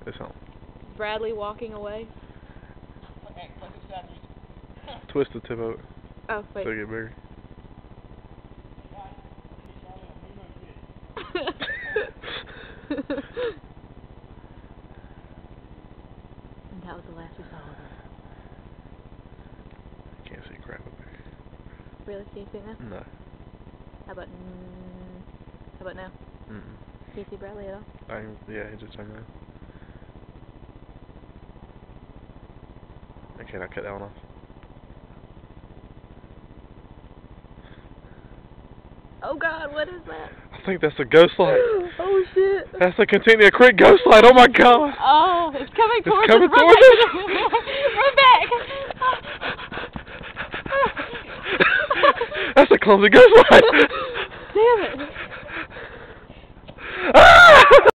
It's on. Bradley walking away. Twist the tip over. Oh, wait. So it get bigger. And that was the last we saw of her. Can't see crap up there. Really? Can you see now? No. How about now? Mm-mm. Can you see Bradley at all? Yeah, he just turned around. Okay, now cut that one off. Oh God, what is that? I think that's a ghost light. Oh shit. That's the Continua Creek ghost light. Oh my God. Oh, it's coming towards It's coming us. towards us. Run back. That's a clumsy ghost light. Damn it.